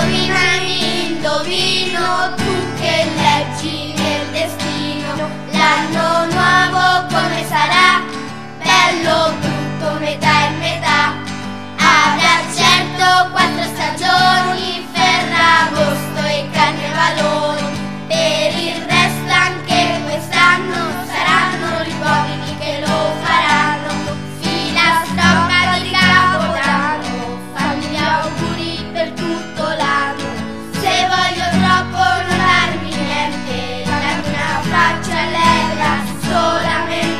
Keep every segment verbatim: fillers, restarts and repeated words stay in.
Indovinami, indovino, tu che leggi nel destino. L'anno nuovo come sarà? Bello, brutto, metà e metà. Avrà certo quattro stagioni, Ferragosto e Carnevaloni. Per il resto anche quest'anno saranno i uomini che lo faranno. Filastrocca di Capodanno, fammi gli auguri per tutto l'anno. Se voglio troppo non darmi niente, dammi una faccia allegra solamente.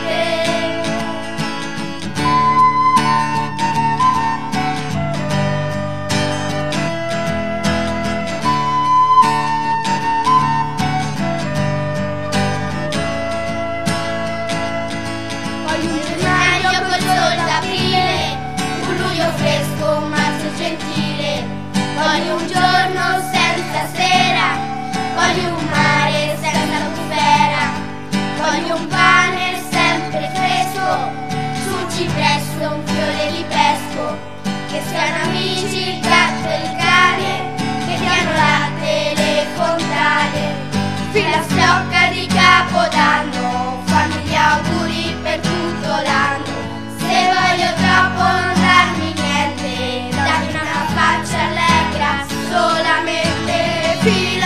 Voglio un gennaio col sole d'aprile, un luglio fresco, un marzo gentile. Voglio un giorno senza sera, voglio un mare senza bufera. Voglio un pane sempre fresco, sul cipresso un fiore di pesco. Che siano amici il gatto e il cane, che diano latte e le fontane. Filastrocca di Capodanno, fammi gli auguri per tutto l'anno. Se voglio troppo non darmi niente, dammi una faccia allegra solamente.